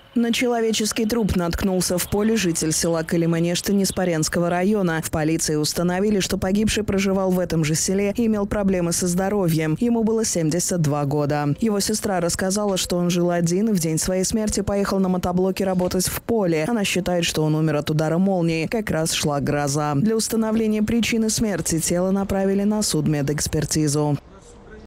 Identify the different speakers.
Speaker 1: На человеческий труп наткнулся в поле житель села Калиманешты Неспаренского района. В полиции установили, что погибший проживал в этом же селе и имел проблемы со здоровьем. Ему было 72 года. Его сестра рассказала, что он жил один и в день своей смерти поехал на мотоблоке работать в поле. Она считает, что он умер от удара молнии. Как раз шла гроза. Для установления причины смерти тело направили на судмедэкспертизу.